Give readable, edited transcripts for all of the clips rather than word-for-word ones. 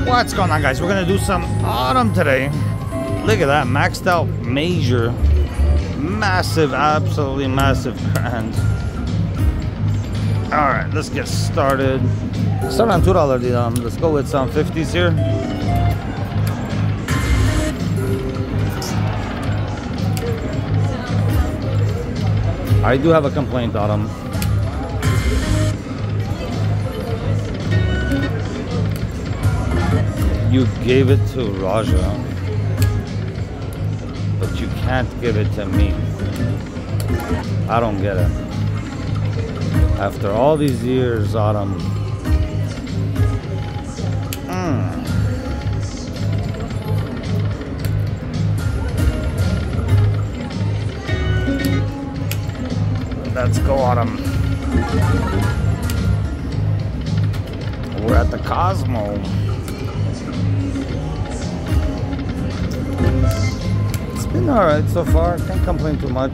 What's going on, guys? We're gonna do some autumn today. Look at that, maxed out major, massive, absolutely massive grand. All right, let's get started. Start on $2 dirham. Let's go with some 50s here. I do have a complaint, Autumn. You gave it to Raja, but you can't give it to me. I don't get it. After all these years, Autumn. Let's go, Autumn. We're at the Cosmo. It's been alright so far. Can't complain too much.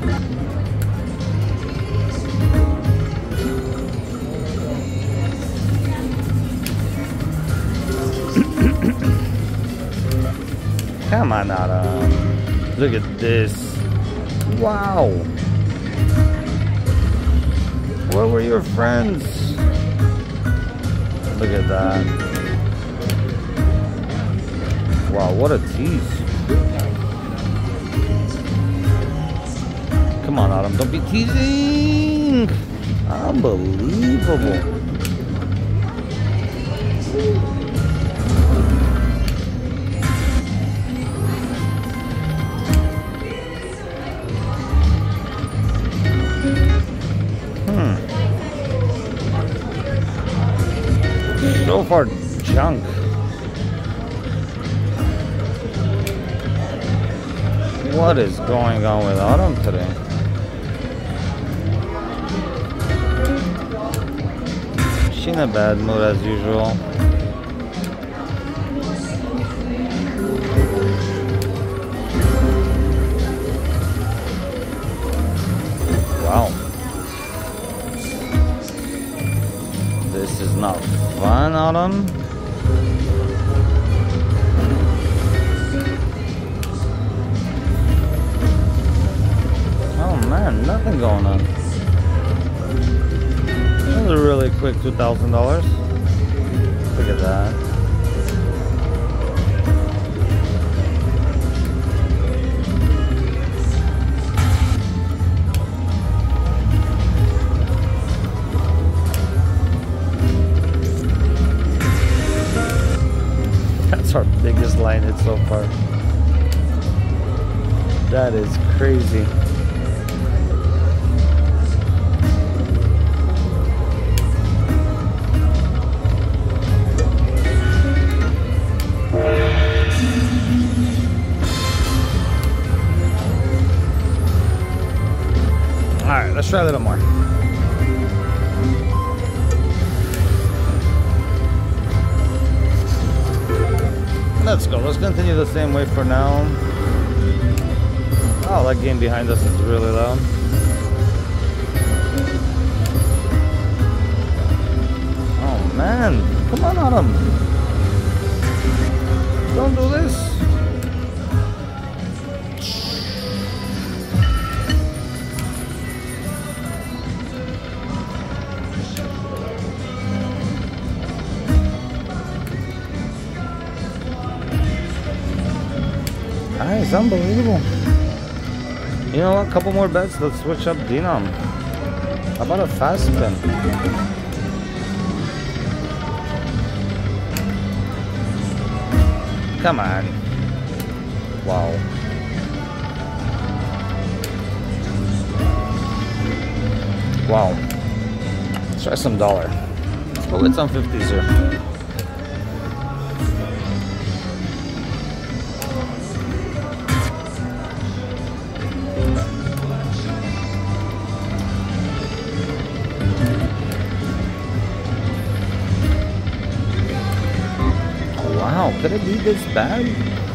Come on, Autumn. Look at this. Wow. Where were your friends? Look at that. Wow, what a tease. Come on, Autumn, don't be teasing. Unbelievable. So far, junk. What is going on with Autumn today? She in a bad mood as usual. Wow. This is not fun, Autumn. Oh man, nothing going on. That was a really quick $2,000. Look at that. That's our biggest line hit so far. That is crazy. Alright, let's try a little more. Let's go. Let's continue the same way for now. Oh, that game behind us is really loud. Oh man, come on, Autumn. Don't do this. Nice, unbelievable. You know what? Couple more bets. Let's switch up Denom. How about a fast spin? Come on. Wow. Wow. Let's try some dollar. Let's go with some 50s here. Wow, could it be this bad?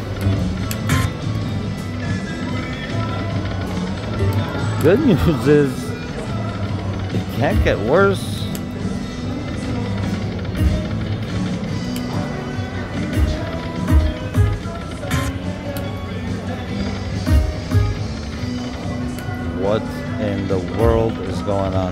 Good news is it can't get worse. going on.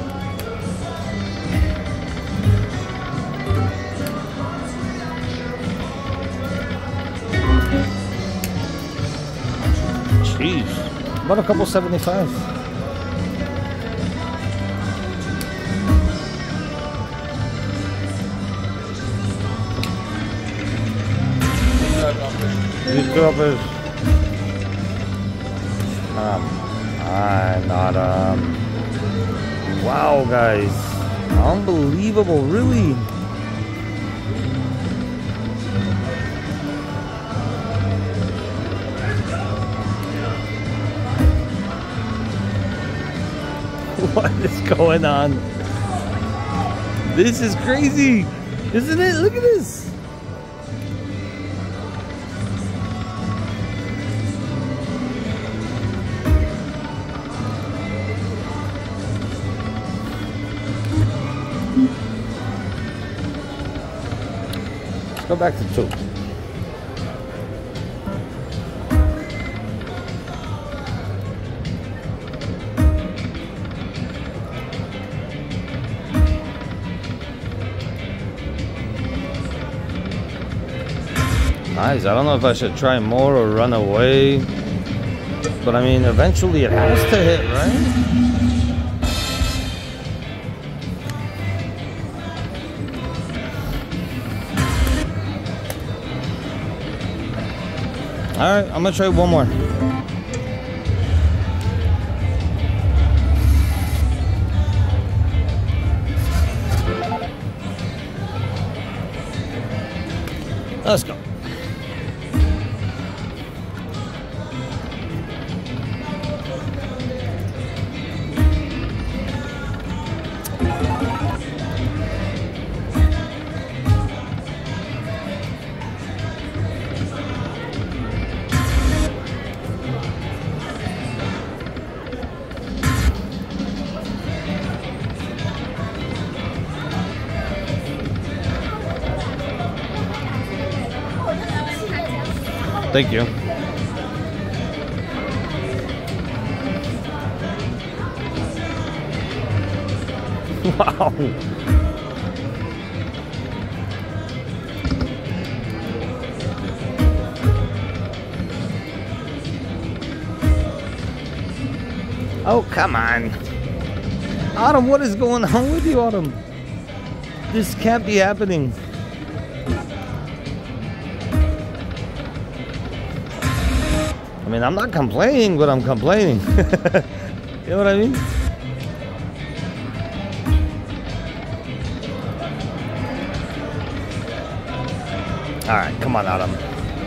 Jeez. About a couple 75. These droppers. I'm not, wow, guys. Unbelievable, really. What is going on? This is crazy, isn't it? Look at this. Go back to 2. Nice. I don't know if I should try more or run away. But I mean, eventually it has to hit, right? Alright, I'm gonna try one more. Let's go. Thank you. Wow. Oh, come on. Autumn, what is going on with you, Autumn? This can't be happening. I mean, I'm not complaining, but I'm complaining. You know what I mean? All right, come on, Adam.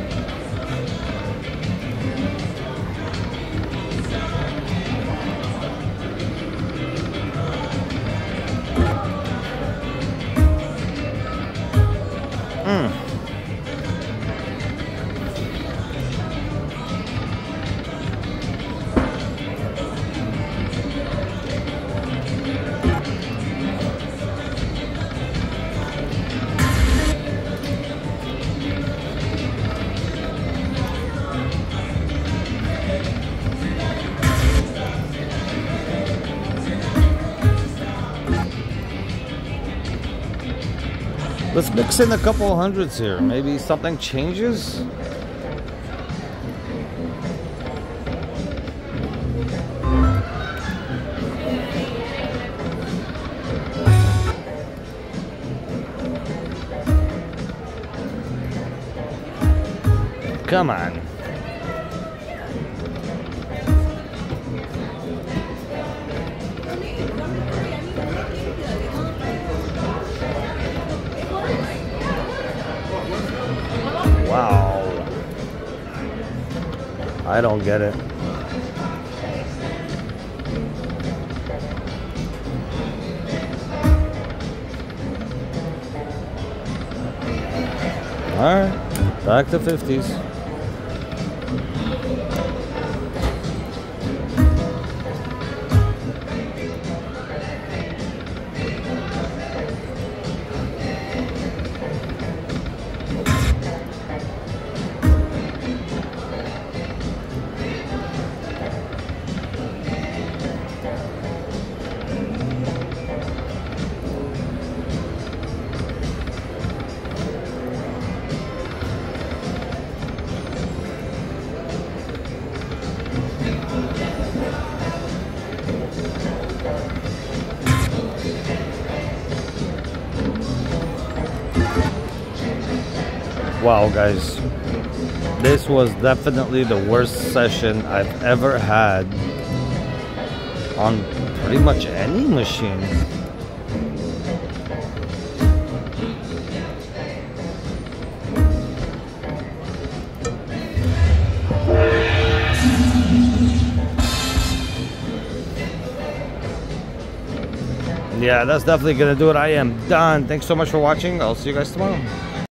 Let's mix in a couple hundreds here. Maybe something changes. Come on. Wow. I don't get it. All right, back to 50s. Wow, guys. This was definitely the worst session I've ever had on pretty much any machine. Yeah, that's definitely gonna do it. I am done. Thanks so much for watching. I'll see you guys tomorrow.